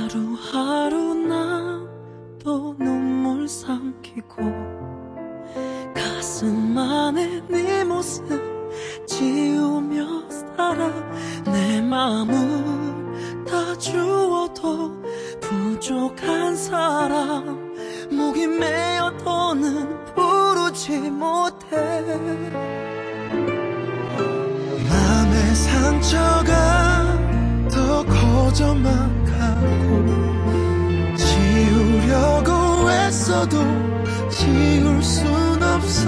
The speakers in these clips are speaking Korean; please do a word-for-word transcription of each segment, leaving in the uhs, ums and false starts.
하루하루 난 또 눈물 삼키고 가슴 안에 네 모습 지우며 살아. 내 마음을 다 주어도 부족한 사람 목이 메어 더는 부르지 못해. 맘의 상처가 더 커져만 가고 지우려고 애써도 지울 순 없어.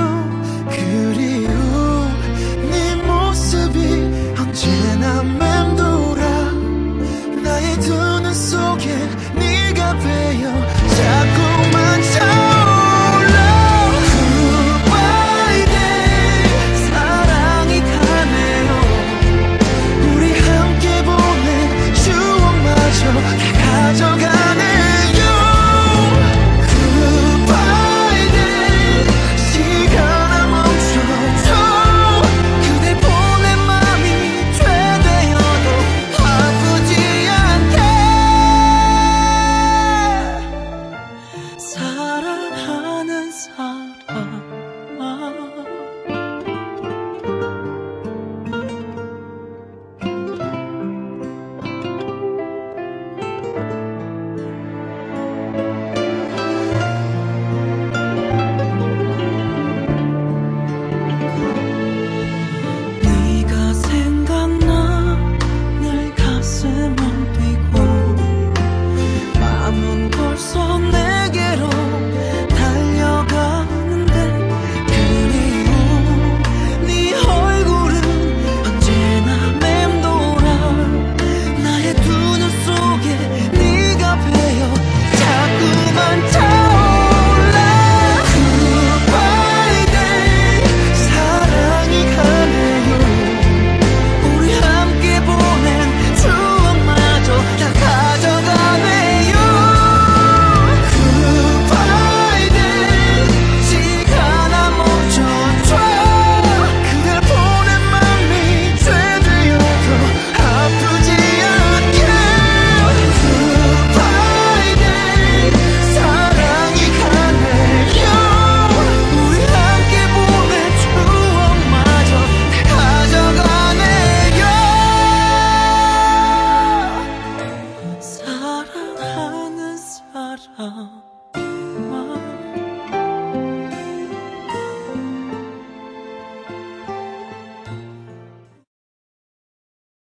그리운 네 모습이 언제나 맴돌아. 나의 두 눈 속에 네가 베여 자꾸만 차올라. Goodbye day 사랑이 가네요. 우리 함께 보낸 추억마저 다 가져가.